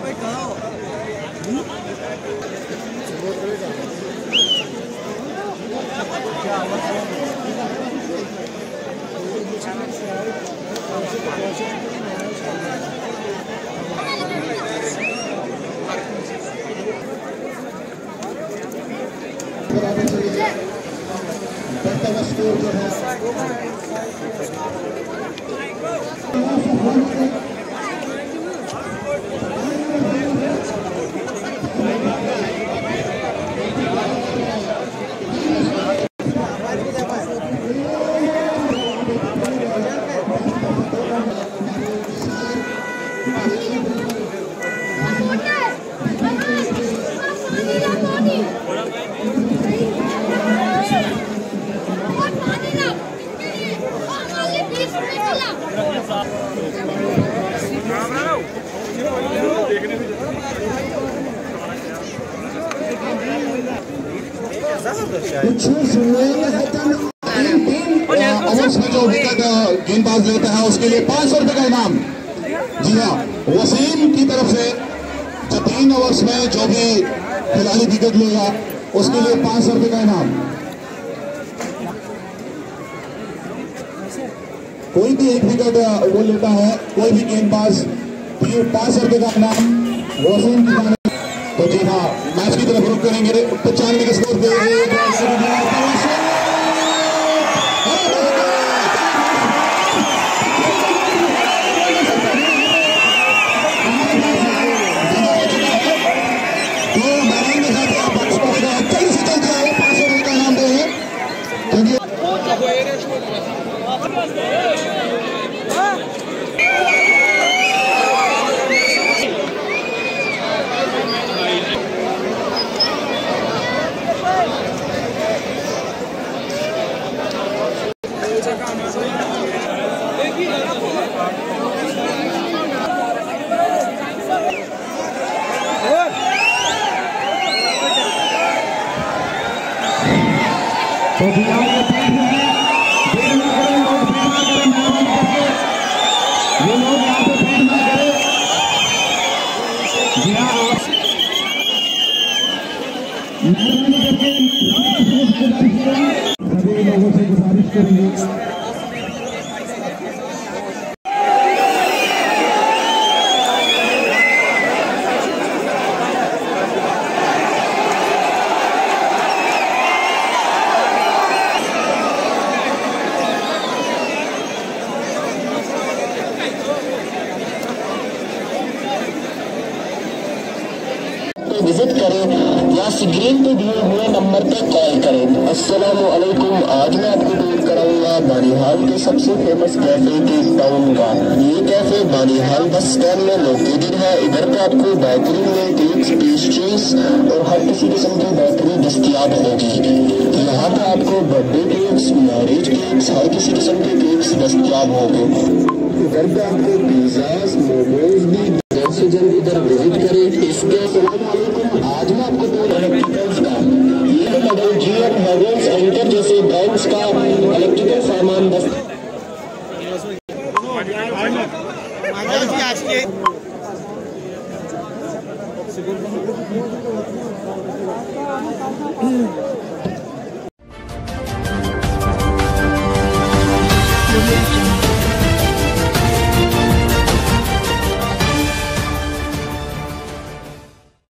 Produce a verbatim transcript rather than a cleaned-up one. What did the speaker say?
जो विकेट गेंदबाज लेता है उसके लिए पांच सौ रुपए का इनाम। जी हाँ, वसीम की तरफ से जो तीन ओवर्स में जो भी खिलाड़ी विकेट लेगा उसके लिए पांच सौ रुपए का इनाम। कोई भी एक विकेट वो लेता है, कोई भी गेंदबाज, पांच सौ रुपए का इनाम वसीम की। तो जी हाँ, मैच की तरफ रुख करेंगे पचानवे के स्कोर पे। तो बिहार के पीठ में देर ना करें, लोग भीड़ ना करें, मेहरबानी करके ये लोग यहाँ पे भीड़ ना करें। बिहार मेहरबानी करके सभी लोगों से गुजारिश करेंगे। विजिट करें या स्क्रीन पे दिए हुए नंबर पर कॉल करें। अस्सलामु अलैकुम। आज मैं आपको टूर कराऊंगा बानीहाल के सबसे फेमस कैफे केप टाउन का। ये कैफे बानीहाल बस स्टैंड में लोकेटेड है। इधर पे आपको बेहतरीन में केक्स, पेस्ट्रीज और हर किसी किस्म की बेहतरी दस्तियाब होगी। यहाँ पे आपको बर्थडे केक्स, मैरिज केक्स, हर किसी किस्म के केक्स दस्तियाब होंगे। इधर पे आपको पिज्जाज, मोमोज भी जल्द से जल्द इधर विजिट करें। इसके आज मैं आपको इलेक्ट्रिकल्स का ये मॉडल जी एम हैवेल्स एंटर जैसे ब्रांड्स का इलेक्ट्रिकल सामान बस आज के